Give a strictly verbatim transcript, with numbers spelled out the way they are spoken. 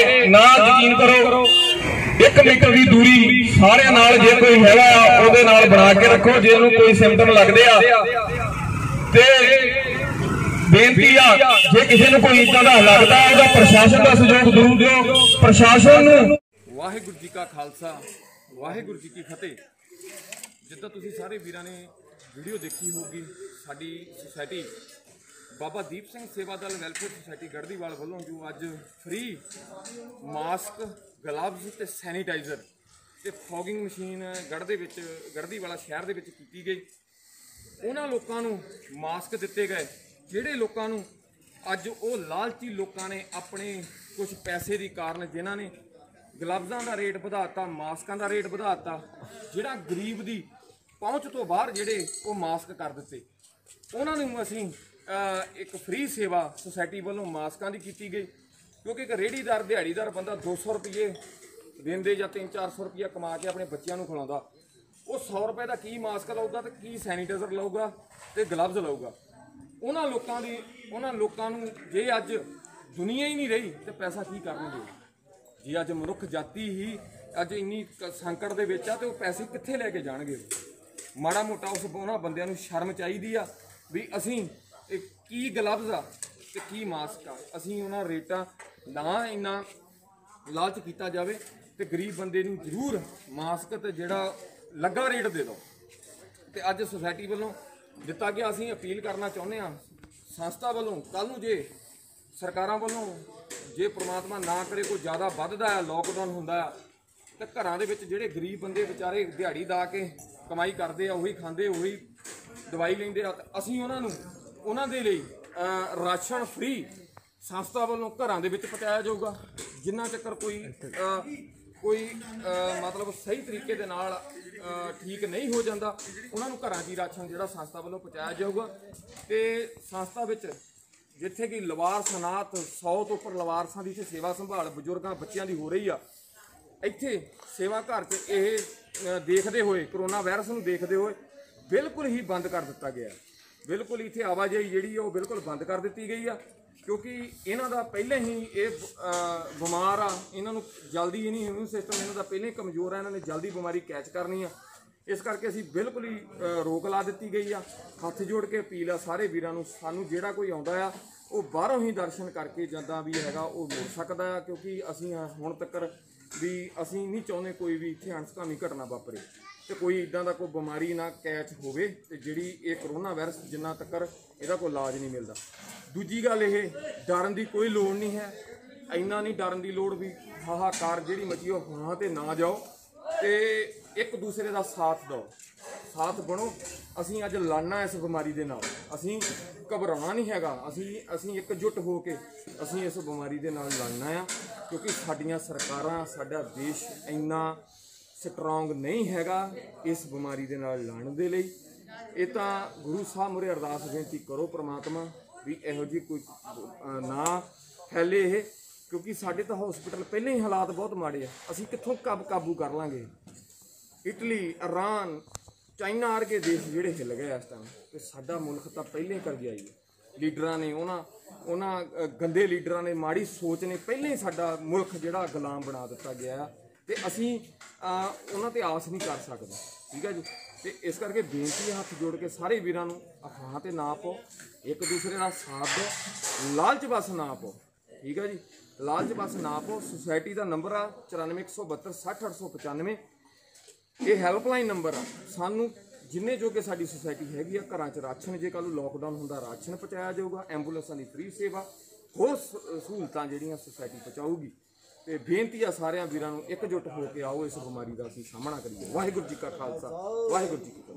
ना यकीन करो, एक मीटर की दूरी सारे नाल जे कोई हैगा ओहदे नाल बना के रखो। जे नूं कोई सिम्पटम लगदे आ ते बेनती आ, जे किसी नूं कोई इदां दा लगदा ओहदा प्रशासन का सहयोग जरूर दिओ। प्रशासन नूं वाहिगुरू जी का खालसा वाहिगुरू जी की फतेह। जिद्दां तुसीं सारे वीरां ने वीडियो देखी होगी, साडी सोसाइटी बाबा दीप सिंह सेवा दल वैलफेयर सोसाइटी गढ़दीवाल वालों जो अज फ्री मास्क, गलव्स ते सैनीटाइजर ते फॉगिंग मशीन गढ़ दे विच गढ़दीवाला शहर दे विच कीती गई। उन्हां लोकां नूं मास्क दिते गए जिहड़े लोकां नूं अज वो लालची लोकां ने अपने कुछ पैसे दी कारण जिन्हां ने गलव्सां दा रेट वधाता, मास्कां दा रेट वधाता, जिहड़ा गरीब दी पहुँच तो बाहर जिहड़े वो मास्क कर दिते, उन्हां नूं असीं एक फ्री सेवा सोसाइटी वालों मास्कां दी कीती गई। क्योंकि एक रेहड़ीदार दिहाड़ीदार बंदा दो सौ रुपये देंदे जां तीन चार सौ रुपया कमा के अपने बच्चों को खिलाउंदा, वो सौ रुपये का की मास्क लाऊगा तो की सैनीटाइजर लाऊगा तो गलव्स लाऊगा। उन्हां लोकां दी उन्हां लोकां नूं जे अज दुनिया ही नहीं रही तो पैसा की करनगे। जे अज मनुख जाति ही अज इन्नी संकट दे विच आ ते वो पैसे कित्थे लैके जाणगे। माड़ा मोटा उस उन्हां बंदियां नूं शर्म चाहीदी आ भी असीं की गलव्स आ ते की मास्क आ, असीं उन्हां रेटां ना इन्ना लालच कीता जावे ते गरीब बंदे नूं जरूर मास्क ते जिहड़ा लग्गा रेट दे दो। ते अज सोसाइटी वालों दिता गया, असीं अपील करना चाहुंदे हां संस्था वालों, कल नूं जे सरकारां वालों जे परमात्मा ना करे कोई ज़्यादा वधदा है, लॉकडाउन हुंदा है ते घरां दे विच जिहड़े गरीब बंदे बेचारे दिहाड़ी दा के कमाई करदे आ, उही खांदे उही दवाई लैंदे आ, ते असीं उन्हां नूं उन्हां दे लई राशन फ्री संस्था वालों घरां दे विच पहुंचाया जाऊगा। जिन्ना चक्कर कोई आ, कोई आ, मतलब सही तरीके दे नाल ठीक नहीं हो जाता, उन्होंने घरां दी राशन जिहड़ा संस्था वालों पहुंचाया जाऊगा। तो संस्था विच जिथे कि लवारस अनाथ सौ तो उपर लवारसां दी सेवा संभाल बजुर्गों बच्चों की हो रही आ, इत्थे सेवा घर च ये देखते हुए करोना वायरस नूं देखते हुए बिल्कुल ही बंद कर दिता गया। बिल्कुल इत्थे आवाजाही जिहड़ी आ बिल्कुल बंद कर दी गई आ, क्योंकि इन्हां दा पहले ही ये बीमार आ, इन्हां नूं जल्दी इन्हीं इम्यून सिस्टम इन्हां दा पहले ही कमज़ोर है, इन्हां ने जल्दी बीमारी कैच करनी आ। इस करके असीं बिल्कुल ही रोक ला दी गई आ। हत्थ जोड़ के अपील आ सारे वीरां नूं, सानूं जिहड़ा कोई आउंदा आ वो बाहरों ही दर्शन करके जांदा भी हैगा वो मुड़ सकदा है, क्योंकि असीं हुण तक्कर भी असीं नहीं चाहुंदे कोई भी इत्थे अणसकामी घटना वापरे तो कोई इदां दा कोई बीमारी ना कैच होवे ते जिहड़ी ये करोना वायरस जिन्ना तक्कर इहदा कोई इलाज नहीं मिलदा। दूजी गल ये डरन की कोई लोड़ नहीं है, इन्ना नहीं डरन की लोड़ भी हाहाकार जिहड़ी मची हो वहाँ ते ना जाओ ते एक दूसरे का साथ दो, साथ बनो। असीं अज लड़ना इस बीमारी दे नाल, असीं घबराउणा नहीं हैगा, असीं असीं एकजुट हो के असीं इस बीमारी दे नाल लड़ना आ, क्योंकि साडियां सरकारां साडा देश इन्ना स्ट्रोंग नहीं हैगा इस बीमारी दे नाल लड़न दे लई। ये तां गुरु साहब मुरे अरदास बेनती करो परमात्मा भी इहो जी कोई ना फैले ये, क्योंकि साडे तां हॉस्पिटल पहले ही हालात बहुत माड़े आ, असीं कित्थों कब काबू कर लांगे। इटली, ईरान, चाइना वर्गे देश जिहड़े हिल गए इस टाइम, तो साडा मुल्क तां पहले ही कर गया जी। लीडरां ने उन्हां उन्हां गंदे लीडरां ने माड़ी सोच ने पहले ही साडा मुल्क जिहड़ा गुलाम बना दिता गया, तो असीं उन्हां ते आस नहीं कर सकते। ठीक है जी, तो इस करके बेनती हत्थ जोड़ के सारे वीरां नूं अफवाह ते ना पाओ, एक दूसरे का साथ दो, लालच बस ना पाओ। ठीक है जी, लालच बस ना पाओ। सोसाइटी का नंबर आ चौरानवे एक सौ बहत्तर सठ अठ सौ पचानवे, ये हैल्पलाइन नंबर आ। सानू जिन्ने जो कि साडी सोसाइटी हैगी आ घरां च राशन, जे कल लॉकडाउन हुंदा राशन पहुँचाया जाऊगा, एंबूलेंसां दी फ्री सेवा, होर सहूलतां जिहड़ियां सोसाइटी पहुँचाऊगी। तो बेनती आ सारियां वीरां नूं एकजुट हो के आओ इस बीमारी का असीं सामना करिए। वाहिगुरू जी का खालसा वाहिगुरू जी की